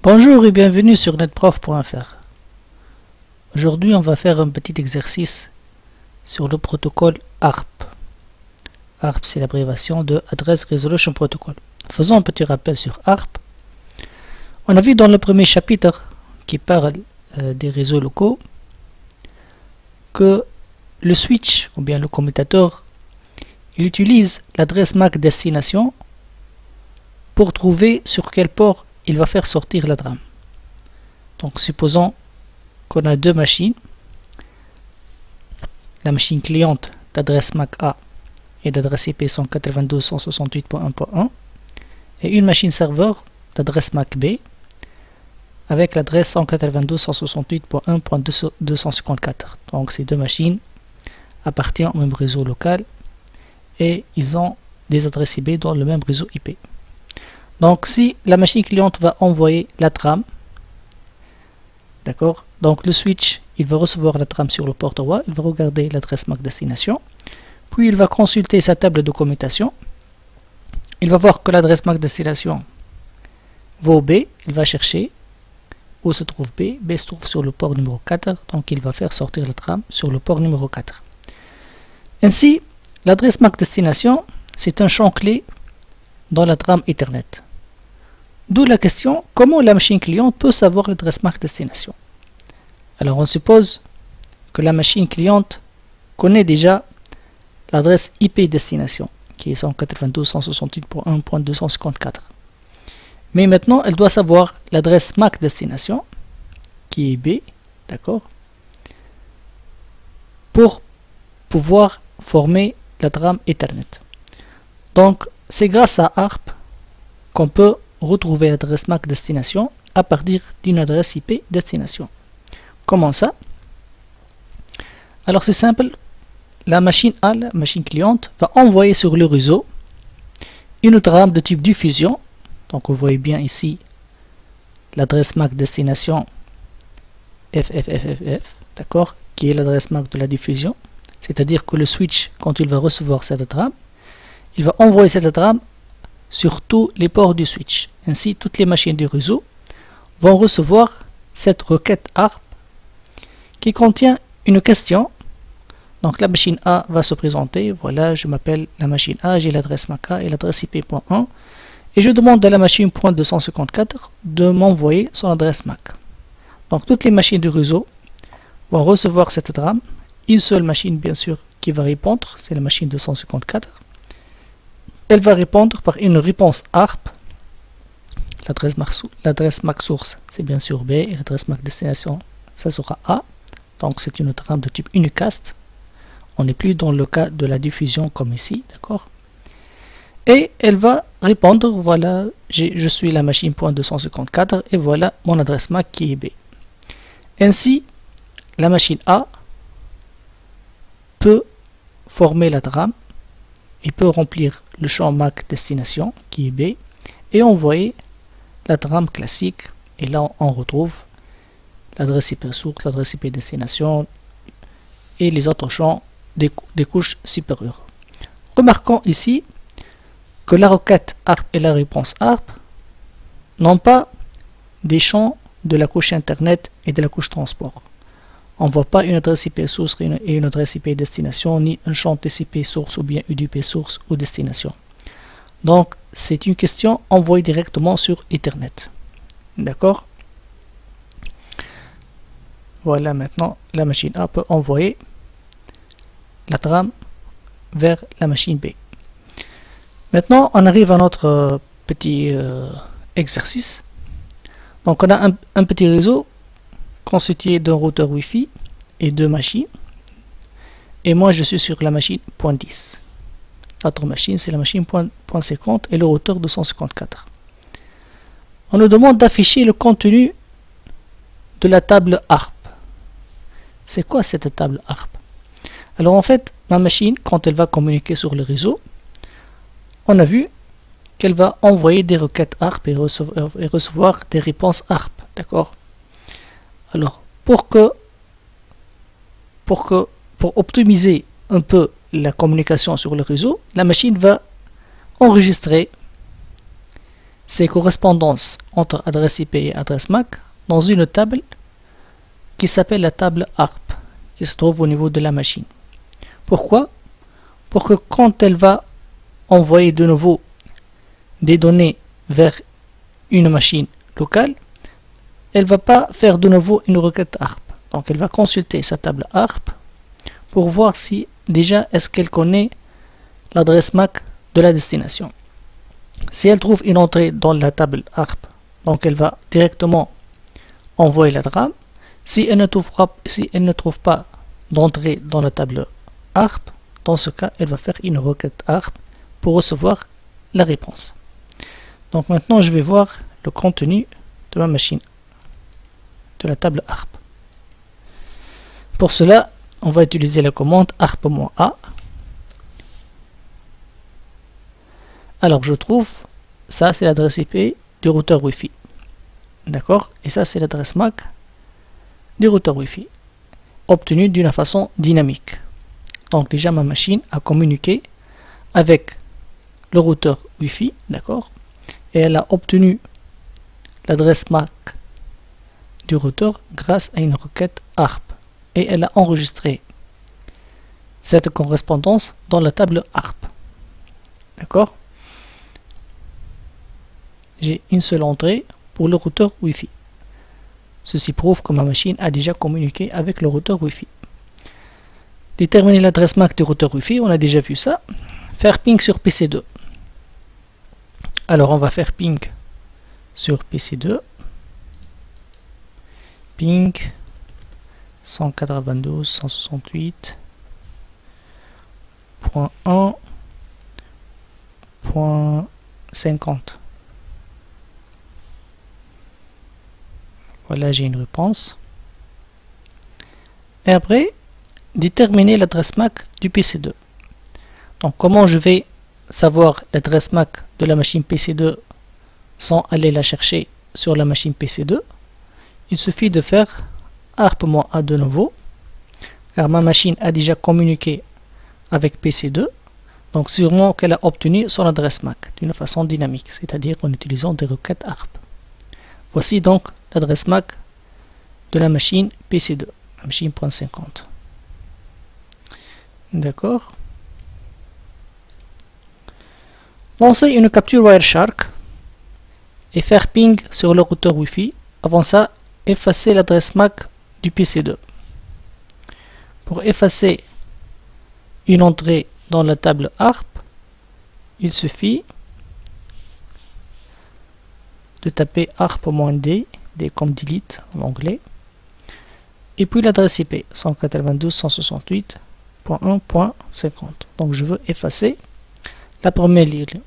Bonjour et bienvenue sur netprof.fr. Aujourd'hui, on va faire un petit exercice sur le protocole ARP. ARP, c'est l'abréviation de Address Resolution Protocol. Faisons un petit rappel sur ARP. On a vu dans le premier chapitre qui parle des réseaux locaux que le switch ou bien le commutateur il utilise l'adresse MAC destination pour trouver sur quel port il va faire sortir la trame. Donc supposons qu'on a deux machines, la machine cliente d'adresse MAC A et d'adresse IP 192.168.1.1 et une machine serveur d'adresse MAC B avec l'adresse 192.168.1.254. Donc ces deux machines appartiennent au même réseau local et ils ont des adresses IP dans le même réseau IP. Donc si la machine cliente va envoyer la trame, d'accord, donc le switch il va recevoir la trame sur le port 3, il va regarder l'adresse MAC destination, puis il va consulter sa table de commutation, il va voir que l'adresse MAC destination vaut B, il va chercher où se trouve B, B se trouve sur le port numéro 4, donc il va faire sortir la trame sur le port numéro 4. Ainsi, l'adresse MAC destination, c'est un champ clé dans la trame Ethernet. D'où la question, comment la machine cliente peut savoir l'adresse MAC destination? Alors on suppose que la machine cliente connaît déjà l'adresse IP destination, qui est 192.168.1.254. Mais maintenant, elle doit savoir l'adresse MAC destination, qui est B, d'accord, pour pouvoir former la trame Ethernet. Donc, c'est grâce à ARP qu'on peut retrouver l'adresse MAC destination à partir d'une adresse IP destination. Comment ça? Alors c'est simple, la machine A, la machine cliente, va envoyer sur le réseau une trame de type diffusion. Donc vous voyez bien ici l'adresse MAC destination FFFFF, d'accord, qui est l'adresse MAC de la diffusion. C'est-à-dire que le switch, quand il va recevoir cette trame, il va envoyer cette trame sur tous les ports du switch. Ainsi, toutes les machines du réseau vont recevoir cette requête ARP qui contient une question. Donc la machine A va se présenter. Voilà, je m'appelle la machine A, j'ai l'adresse MAC A et l'adresse IP.1 et je demande à la machine .254 de m'envoyer son adresse MAC. Donc toutes les machines du réseau vont recevoir cette trame. Une seule machine bien sûr qui va répondre, c'est la machine 254. Elle va répondre par une réponse ARP. L'adresse MAC source c'est bien sûr B et l'adresse MAC destination ça sera A. Donc c'est une trame de type unicast. On n'est plus dans le cas de la diffusion comme ici, d'accord. Et elle va répondre, voilà, je suis la machine .254 et voilà mon adresse MAC qui est B. Ainsi, la machine A peut former la trame et peut remplir le champ MAC destination qui est B et envoyer la trame classique. Et là on retrouve l'adresse IP source, l'adresse IP destination et les autres champs des couches supérieures. Remarquons ici que la requête ARP et la réponse ARP n'ont pas des champs de la couche internet et de la couche transport. On ne voit pas une adresse IP source et une adresse IP destination, ni un champ TCP source ou bien UDP source ou destination. Donc, c'est une question envoyée directement sur Ethernet. D'accord? Voilà, maintenant, la machine A peut envoyer la trame vers la machine B. Maintenant, on arrive à notre petit exercice. Donc, on a un petit réseau constitué d'un routeur Wi-Fi et deux machines. Et moi, je suis sur la machine .10. L'autre machine, c'est la machine .50 et le routeur 254. On nous demande d'afficher le contenu de la table ARP. C'est quoi cette table ARP? Alors en fait, ma machine, quand elle va communiquer sur le réseau, on a vu qu'elle va envoyer des requêtes ARP et recevoir des réponses ARP. D'accord? Alors, pour optimiser un peu la communication sur le réseau, la machine va enregistrer ces correspondances entre adresse IP et adresse MAC dans une table qui s'appelle la table ARP, qui se trouve au niveau de la machine. Pourquoi? Pour que quand elle va envoyer de nouveau des données vers une machine locale, elle ne va pas faire de nouveau une requête ARP. Donc elle va consulter sa table ARP pour voir si déjà est-ce qu'elle connaît l'adresse MAC de la destination. Si elle trouve une entrée dans la table ARP, donc elle va directement envoyer la DRAM. Si elle ne trouve pas d'entrée dans la table ARP, dans ce cas, elle va faire une requête ARP pour recevoir la réponse. Donc maintenant, je vais voir le contenu de ma machine, de la table ARP. Pour cela, on va utiliser la commande ARP-A. Alors, je trouve, ça c'est l'adresse IP du routeur Wi-Fi. D'accord? Et ça c'est l'adresse MAC du routeur Wi-Fi, obtenue d'une façon dynamique. Donc déjà ma machine a communiqué avec le routeur Wi-Fi, d'accord? Et elle a obtenu l'adresse MAC du routeur grâce à une requête ARP. Et elle a enregistré cette correspondance dans la table ARP. D'accord? J'ai une seule entrée pour le routeur Wi-Fi. Ceci prouve que ma machine a déjà communiqué avec le routeur Wi-Fi. Déterminer l'adresse MAC du routeur Wi-Fi, on a déjà vu ça. Faire ping sur PC2. Alors on va faire ping sur PC2. Ping 192.1.1.50. Voilà, j'ai une réponse. Et après, déterminer l'adresse MAC du PC2. Donc, comment je vais savoir l'adresse MAC de la machine PC2 sans aller la chercher sur la machine PC2? Il suffit de faire ARP-A de nouveau, car ma machine a déjà communiqué avec PC2, donc sûrement qu'elle a obtenu son adresse MAC d'une façon dynamique, c'est-à-dire en utilisant des requêtes ARP. Voici donc l'adresse MAC de la machine PC2, la machine .50. D'accord. Lancer une capture Wireshark et faire ping sur le routeur Wi-Fi. Avant ça, effacer l'adresse MAC du PC2. Pour effacer une entrée dans la table ARP, il suffit de taper ARP-D, D comme delete en anglais, et puis l'adresse IP 192.168.1.50. Donc je veux effacer la première ligne.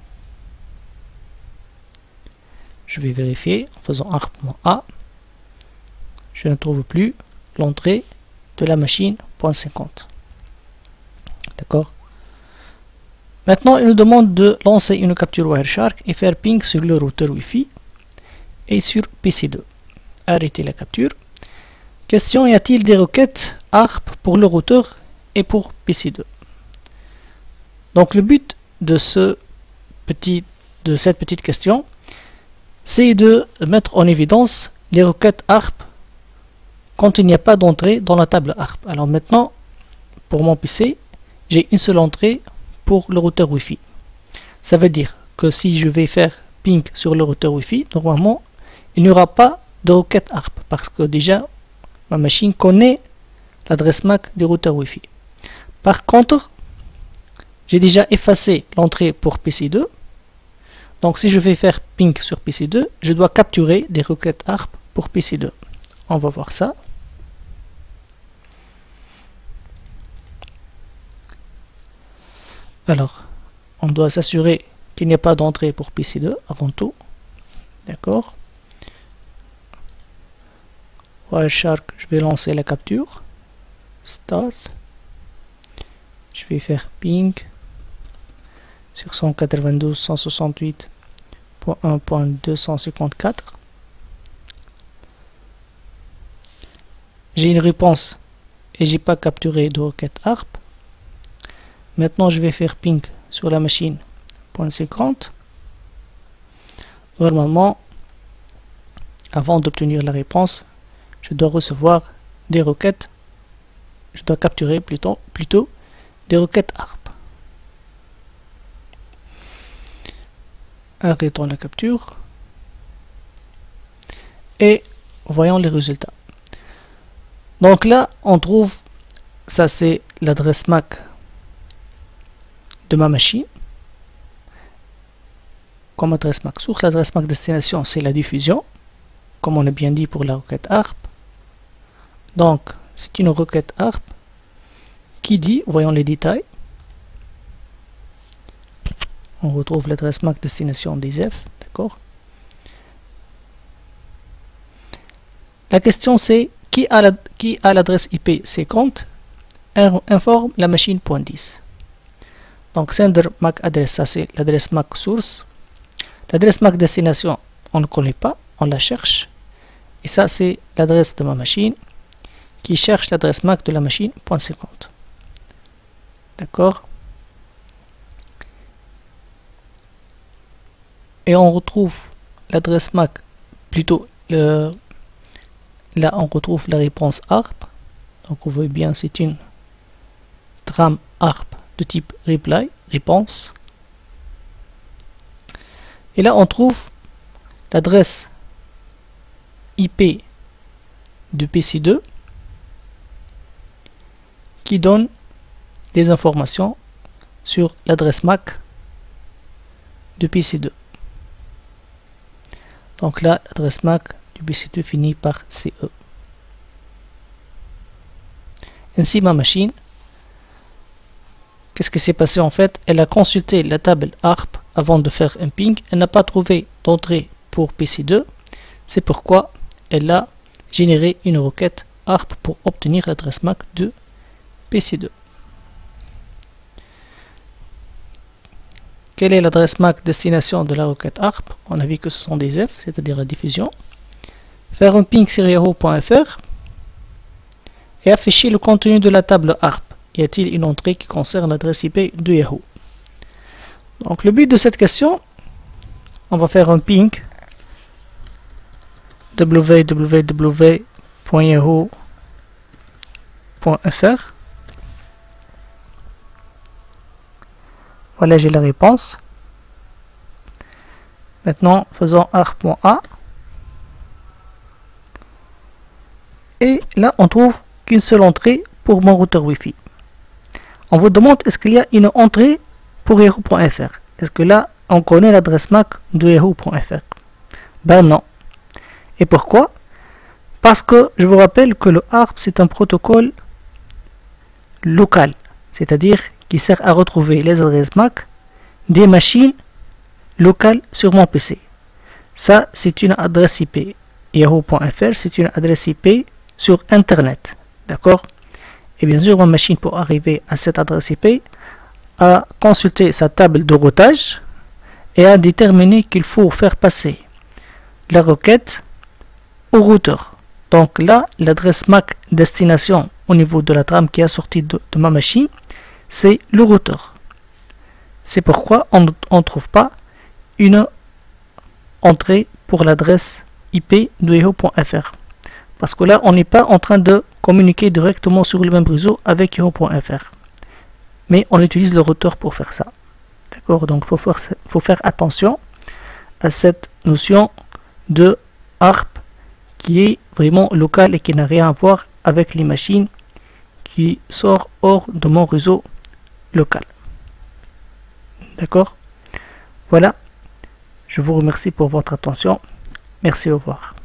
Je vais vérifier en faisant ARP-A. Je ne trouve plus l'entrée de la machine .50. D'accord. Maintenant, il nous demande de lancer une capture Wireshark et faire ping sur le routeur Wi-Fi et sur PC2. Arrêtez la capture. Question, y a-t-il des requêtes ARP pour le routeur et pour PC2? Donc le but de cette petite question, c'est de mettre en évidence les requêtes ARP quand il n'y a pas d'entrée dans la table ARP. Alors maintenant, pour mon PC, j'ai une seule entrée pour le routeur Wi-Fi. Ça veut dire que si je vais faire ping sur le routeur Wi-Fi, normalement, il n'y aura pas de requête ARP parce que déjà, ma machine connaît l'adresse MAC du routeur Wi-Fi. Par contre, j'ai déjà effacé l'entrée pour PC2. Donc si je vais faire ping sur PC2, je dois capturer des requêtes ARP pour PC2. On va voir ça. Alors, on doit s'assurer qu'il n'y a pas d'entrée pour PC2 avant tout. D'accord. Wireshark, je vais lancer la capture. Start. Je vais faire ping sur 192.168.1.254. J'ai une réponse et j'ai pas capturé de requête ARP. Maintenant, je vais faire ping sur la machine .50. normalement, avant d'obtenir la réponse, je dois recevoir des requêtes, je dois capturer plutôt des requêtes ARP. Arrêtons la capture et voyons les résultats. Donc là, on trouve, ça c'est l'adresse MAC de ma machine. Comme adresse MAC source, l'adresse MAC destination, c'est la diffusion, comme on a bien dit pour la requête ARP. Donc, c'est une requête ARP qui dit, voyons les détails, on retrouve l'adresse MAC destination des F, d'accord. La question c'est, qui a l'adresse IP 50 informe la machine .10. Donc, sender MAC address, ça c'est l'adresse MAC source. L'adresse MAC destination, on ne connaît pas, on la cherche. Et ça, c'est l'adresse de ma machine qui cherche l'adresse MAC de la machine .50. D'accord? Et on retrouve l'adresse MAC, plutôt, là on retrouve la réponse ARP. Donc, vous voyez bien, c'est une trame ARP de type reply, réponse. Et là, on trouve l'adresse IP de PC2 qui donne des informations sur l'adresse MAC de PC2. Donc là, l'adresse MAC du PC2 finit par CE. Ainsi, ma machine, qu'est-ce qui s'est passé en fait? Elle a consulté la table ARP avant de faire un ping. Elle n'a pas trouvé d'entrée pour PC2. C'est pourquoi elle a généré une requête ARP pour obtenir l'adresse MAC de PC2. Quelle est l'adresse MAC destination de la requête ARP? On a vu que ce sont des F, c'est-à-dire la diffusion. Faire un ping sur yahoo.fr et afficher le contenu de la table ARP. Y a-t-il une entrée qui concerne l'adresse IP de Yahoo? Donc le but de cette question, on va faire un ping www.yahoo.fr. Voilà, j'ai la réponse. Maintenant, faisons arp.a. Et là, on trouve qu'une seule entrée pour mon routeur Wi-Fi. On vous demande est-ce qu'il y a une entrée pour yahoo.fr. Est-ce que là, on connaît l'adresse MAC de yahoo.fr? Ben non. Et pourquoi? Parce que je vous rappelle que le ARP, c'est un protocole local, c'est-à-dire qui sert à retrouver les adresses MAC des machines locales sur mon PC. Ça, c'est une adresse IP. Yahoo.fr, c'est une adresse IP sur Internet. D'accord? Et bien sûr, ma machine, pour arriver à cette adresse IP, a consulté sa table de routage et a déterminé qu'il faut faire passer la requête au routeur. Donc là, l'adresse MAC destination au niveau de la trame qui a sorti de ma machine, c'est le routeur. C'est pourquoi on ne trouve pas une entrée pour l'adresse IP de yahoo.fr. Parce que là, on n'est pas en train de communiquer directement sur le même réseau avec yahoo.fr. Mais on utilise le routeur pour faire ça. D'accord? Donc, il faut faire attention à cette notion de ARP qui est vraiment locale et qui n'a rien à voir avec les machines qui sortent hors de mon réseau local. D'accord? Voilà. Je vous remercie pour votre attention. Merci, au revoir.